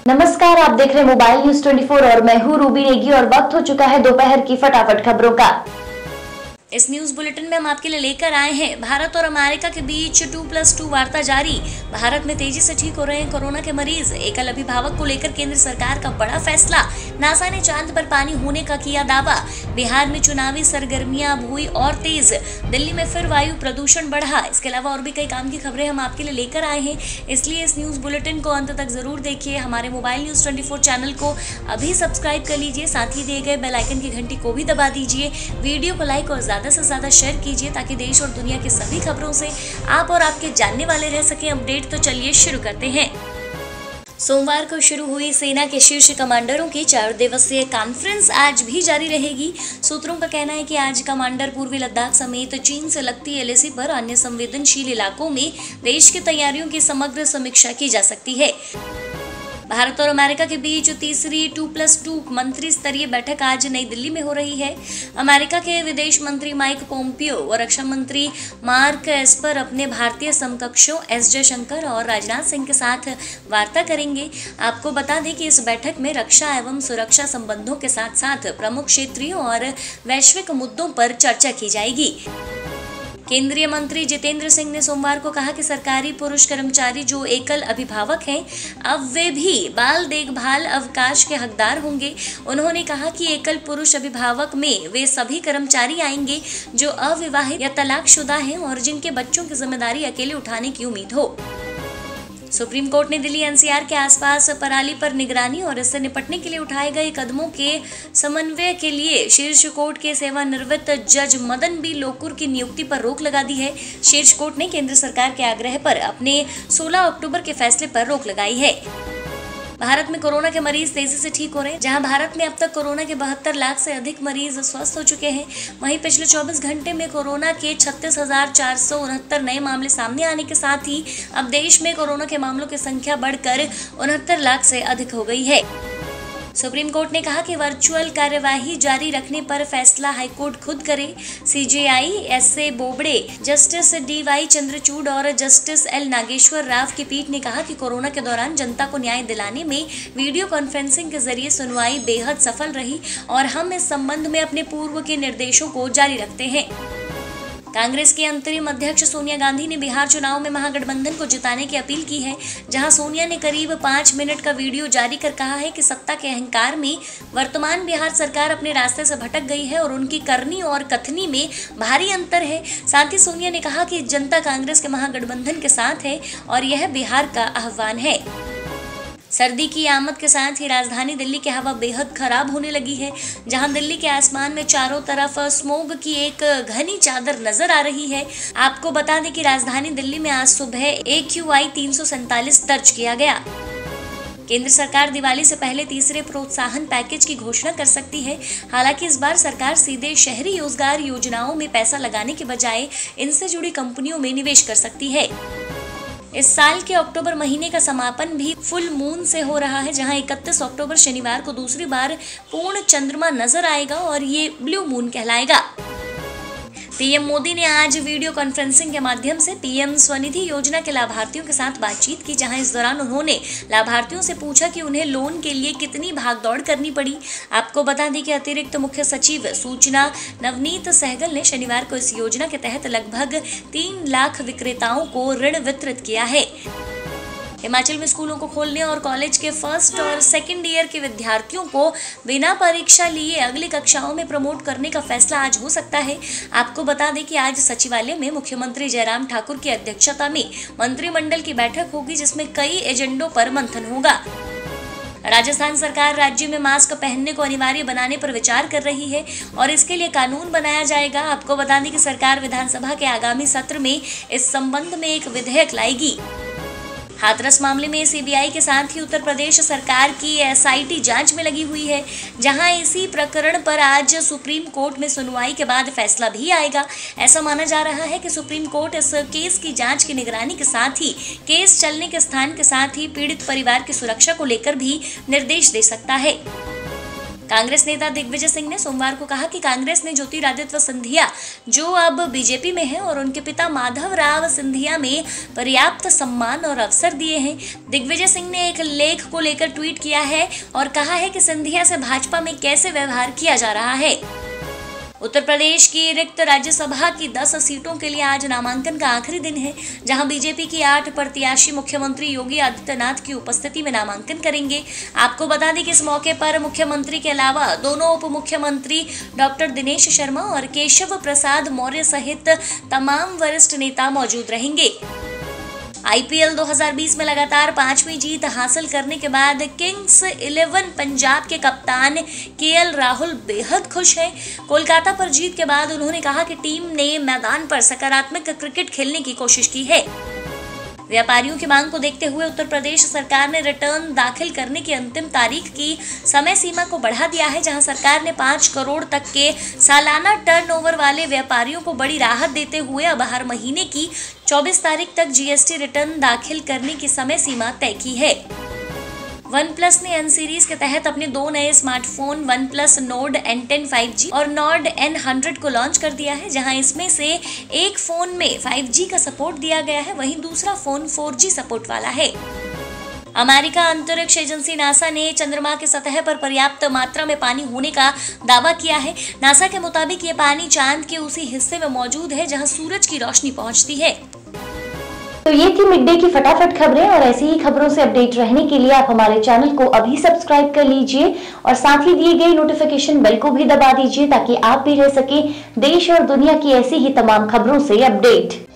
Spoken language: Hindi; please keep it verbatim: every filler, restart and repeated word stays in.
नमस्कार, आप देख रहे हैं मोबाइल न्यूज चौबीस और मैं हूं रूबी नेगी और वक्त हो चुका है दोपहर की फटाफट खबरों का। इस न्यूज बुलेटिन में हम आपके लिए लेकर आए हैं भारत और अमेरिका के बीच टू प्लस टू वार्ता जारी। भारत में तेजी से ठीक हो रहे हैं कोरोना के मरीज। एकल अभिभावक को लेकर केंद्र सरकार का बड़ा फैसला। नासा ने चांद पर पानी होने का किया दावा। बिहार में चुनावी सरगर्मियां अब हुई और तेज। दिल्ली में फिर वायु प्रदूषण बढ़ा। इसके अलावा और भी कई काम की खबरें हम आपके लिए लेकर आए हैं, इसलिए इस न्यूज बुलेटिन को अंत तक जरूर देखिए। हमारे मोबाइल न्यूज चौबीस चैनल को अभी सब्सक्राइब कर लीजिए, साथ ही दिए गए बेल आइकन की घंटी को भी दबा दीजिए। वीडियो को लाइक और ज्यादा से ज्यादा शेयर कीजिए ताकि देश और दुनिया की सभी खबरों से आप और आपके जानने वाले रह सकें अपडेट। तो चलिए शुरू करते हैं। सोमवार को शुरू हुई सेना के शीर्ष कमांडरों की चार दिवसीय कॉन्फ्रेंस आज भी जारी रहेगी। सूत्रों का कहना है कि आज कमांडर पूर्वी लद्दाख समेत चीन से लगती एलएसी पर अन्य संवेदनशील इलाकों में देश की तैयारियों की समग्र समीक्षा की जा सकती है। भारत और अमेरिका के बीच तीसरी टू प्लस टू मंत्री स्तरीय बैठक आज नई दिल्ली में हो रही है। अमेरिका के विदेश मंत्री माइक पोम्पियो और रक्षा मंत्री मार्क एस्पर अपने भारतीय समकक्षों एस जयशंकर और राजनाथ सिंह के साथ वार्ता करेंगे। आपको बता दें कि इस बैठक में रक्षा एवं सुरक्षा संबंधों के साथ साथ प्रमुख क्षेत्रीय और वैश्विक मुद्दों पर चर्चा की जाएगी। केंद्रीय मंत्री जितेंद्र सिंह ने सोमवार को कहा कि सरकारी पुरुष कर्मचारी जो एकल अभिभावक हैं, अब वे भी बाल देखभाल अवकाश के हकदार होंगे। उन्होंने कहा कि एकल पुरुष अभिभावक में वे सभी कर्मचारी आएंगे जो अविवाहित या तलाकशुदा हैं और जिनके बच्चों की जिम्मेदारी अकेले उठाने की उम्मीद हो। सुप्रीम कोर्ट ने दिल्ली एनसीआर के आसपास पराली पर निगरानी और इससे निपटने के लिए उठाए गए कदमों के समन्वय के लिए शीर्ष कोर्ट के सेवानिवृत्त जज मदन बी लोकुर की नियुक्ति पर रोक लगा दी है। शीर्ष कोर्ट ने केंद्र सरकार के आग्रह पर अपने सोलह अक्टूबर के फैसले पर रोक लगाई है। भारत में कोरोना के मरीज तेजी से ठीक हो रहे हैं। जहां भारत में अब तक कोरोना के बहत्तर लाख से अधिक मरीज स्वस्थ हो चुके हैं, वहीं पिछले चौबीस घंटे में कोरोना के छत्तीस हजार चार सौ उनहत्तर नए मामले सामने आने के साथ ही अब देश में कोरोना के मामलों की संख्या बढ़कर उनहत्तर लाख से अधिक हो गई है। सुप्रीम कोर्ट ने कहा कि वर्चुअल कार्यवाही जारी रखने पर फैसला हाईकोर्ट खुद करे। CJI S A Bobde, justice D Y Chandrachud और जस्टिस एल नागेश्वर राव की पीठ ने कहा कि कोरोना के दौरान जनता को न्याय दिलाने में वीडियो कॉन्फ्रेंसिंग के जरिए सुनवाई बेहद सफल रही और हम इस संबंध में अपने पूर्व के निर्देशों को जारी रखते हैं। कांग्रेस की अंतरिम अध्यक्ष सोनिया गांधी ने बिहार चुनाव में महागठबंधन को जिताने की अपील की है। जहां सोनिया ने करीब पाँच मिनट का वीडियो जारी कर कहा है कि सत्ता के अहंकार में वर्तमान बिहार सरकार अपने रास्ते से भटक गई है और उनकी करनी और कथनी में भारी अंतर है। साथ ही सोनिया ने कहा कि जनता कांग्रेस के महागठबंधन के साथ है और यह बिहार का आह्वान है। सर्दी की आमद के साथ ही राजधानी दिल्ली की हवा बेहद खराब होने लगी है। जहां दिल्ली के आसमान में चारों तरफ स्मोग की एक घनी चादर नजर आ रही है। आपको बता दें कि राजधानी दिल्ली में आज सुबह ए क्यू आई तीन सौ सैंतालीस दर्ज किया गया। केंद्र सरकार दिवाली से पहले तीसरे प्रोत्साहन पैकेज की घोषणा कर सकती है। हालांकि इस बार सरकार सीधे शहरी रोजगार योजनाओं में पैसा लगाने के बजाय इनसे जुड़ी कंपनियों में निवेश कर सकती है। इस साल के अक्टूबर महीने का समापन भी फुल मून से हो रहा है, जहां इकतीस अक्टूबर शनिवार को दूसरी बार पूर्ण चंद्रमा नजर आएगा और ये ब्लू मून कहलाएगा। पीएम मोदी ने आज वीडियो कॉन्फ्रेंसिंग के माध्यम से पीएम स्वनिधि योजना के लाभार्थियों के साथ बातचीत की, जहां इस दौरान उन्होंने लाभार्थियों से पूछा कि उन्हें लोन के लिए कितनी भागदौड़ करनी पड़ी। आपको बता दें कि अतिरिक्त मुख्य सचिव सूचना नवनीत सहगल ने शनिवार को इस योजना के तहत लगभग तीन लाख विक्रेताओं को ऋण वितरित किया है। हिमाचल में स्कूलों को खोलने और कॉलेज के फर्स्ट और सेकंड ईयर के विद्यार्थियों को बिना परीक्षा लिए अगली कक्षाओं में प्रमोट करने का फैसला आज हो सकता है। आपको बता दें कि आज सचिवालय में मुख्यमंत्री जयराम ठाकुर की अध्यक्षता में मंत्रिमंडल की बैठक होगी, जिसमें कई एजेंडों पर मंथन होगा। राजस्थान सरकार राज्य में मास्क पहनने को अनिवार्य बनाने पर विचार कर रही है और इसके लिए कानून बनाया जाएगा। आपको बता दें कि सरकार विधानसभा के आगामी सत्र में इस संबंध में एक विधेयक लाएगी। हाथरस मामले में सीबीआई के साथ ही उत्तर प्रदेश सरकार की एसआईटी जांच में लगी हुई है, जहां इसी प्रकरण पर आज सुप्रीम कोर्ट में सुनवाई के बाद फैसला भी आएगा। ऐसा माना जा रहा है कि सुप्रीम कोर्ट इस केस की जांच की निगरानी के साथ ही केस चलने के स्थान के साथ ही पीड़ित परिवार की सुरक्षा को लेकर भी निर्देश दे सकता है। कांग्रेस नेता दिग्विजय सिंह ने सोमवार को कहा कि कांग्रेस ने ज्योतिरादित्य सिंधिया, जो अब बीजेपी में हैं, और उनके पिता माधव राव सिंधिया में पर्याप्त सम्मान और अवसर दिए हैं। दिग्विजय सिंह ने एक लेख को लेकर ट्वीट किया है और कहा है कि सिंधिया से भाजपा में कैसे व्यवहार किया जा रहा है। उत्तर प्रदेश की रिक्त राज्यसभा की दस सीटों के लिए आज नामांकन का आखिरी दिन है, जहां बीजेपी की आठ प्रत्याशी मुख्यमंत्री योगी आदित्यनाथ की उपस्थिति में नामांकन करेंगे। आपको बता दें कि इस मौके पर मुख्यमंत्री के अलावा दोनों उप मुख्यमंत्री डॉक्टर दिनेश शर्मा और केशव प्रसाद मौर्य सहित तमाम वरिष्ठ नेता मौजूद रहेंगे। आईपीएल दो हज़ार बीस में लगातार पांचवी जीत हासिल करने के बाद किंग्स इलेवन पंजाब के कप्तान केएल राहुल बेहद खुश हैं। कोलकाता पर जीत के बाद उन्होंने कहा कि टीम ने मैदान पर सकारात्मक क्रिकेट खेलने की कोशिश की है। व्यापारियों की मांग को देखते हुए उत्तर प्रदेश सरकार ने रिटर्न दाखिल करने की अंतिम तारीख की समय सीमा को बढ़ा दिया है, जहां सरकार ने पाँच करोड़ तक के सालाना टर्नओवर वाले व्यापारियों को बड़ी राहत देते हुए अब हर महीने की चौबीस तारीख तक जीएसटी रिटर्न दाखिल करने की समय सीमा तय की है। वन प्लस ने एन सीरीज के तहत अपने दो नए smartphone OnePlus Nord N ten five G और नोड एन हंड्रेड को लॉन्च कर दिया है, जहां इसमें से एक फोन में फाइव जी का सपोर्ट दिया गया है, वहीं दूसरा फोन फोर जी सपोर्ट वाला है। अमेरिका अंतरिक्ष एजेंसी नासा ने चंद्रमा की सतह पर पर्याप्त मात्रा में पानी होने का दावा किया है। नासा के मुताबिक ये पानी चांद के उसी हिस्से में मौजूद है जहां सूरज की रोशनी पहुंचती है। तो ये थी मिड डे की फटाफट खबरें, और ऐसी ही खबरों से अपडेट रहने के लिए आप हमारे चैनल को अभी सब्सक्राइब कर लीजिए और साथ ही दिए गए नोटिफिकेशन बेल को भी दबा दीजिए, ताकि आप भी रह सके देश और दुनिया की ऐसी ही तमाम खबरों से अपडेट।